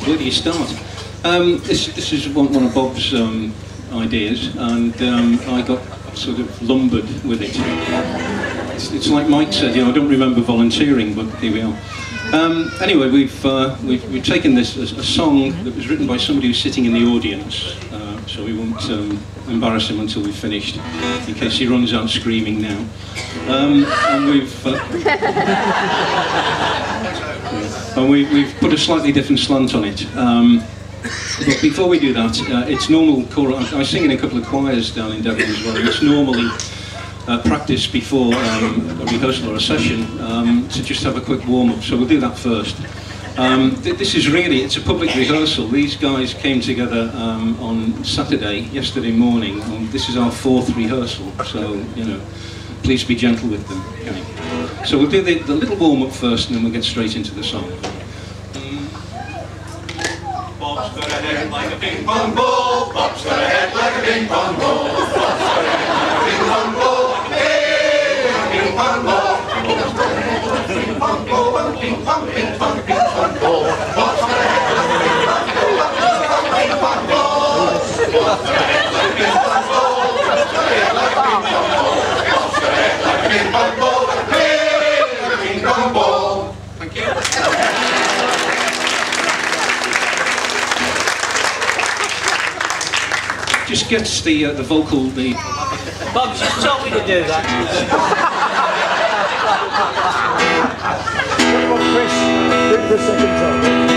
where do you start? This is one of Bob's ideas, and I got sort of lumbered with it. It's like Mike said, you know, I don't remember volunteering, but here we are. Anyway, we've taken this as a song that was written by somebody who's sitting in the audience, so we won't embarrass him until we've finished, in case he runs out screaming now. And we've put a slightly different slant on it. But before we do that, it's normal choral. I sing in a couple of choirs down in Devon as well. It's normally practice before a rehearsal or a session to just have a quick warm-up, so we'll do that first. This is really, it's a public rehearsal. These guys came together on Saturday, yesterday morning, and this is our 4th rehearsal, so, you know, please be gentle with them. Okay. So we'll do the little warm-up first, and then we'll get straight into the song. Bob's got a head like a ping pong ball. Bob's got a head like a ping pong ball. Bob's got a head like a ping pong ball. Hey, ping pong ball. Bob's got a head like a ping pong ball. Ping pong, ping pong, ping pong ball. Bob's got a head like a ping pong ball. Ping pong ball. Bob's got a head like a ping pong ball. Bob's got a head like a ping pong ball. Bob's got a head like a ping pong ball. Hey, ping pong ball. Thank you. Just gets the vocal, the... Bob just told me to do that. Chris, do the second song.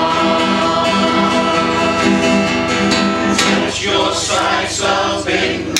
Your sights of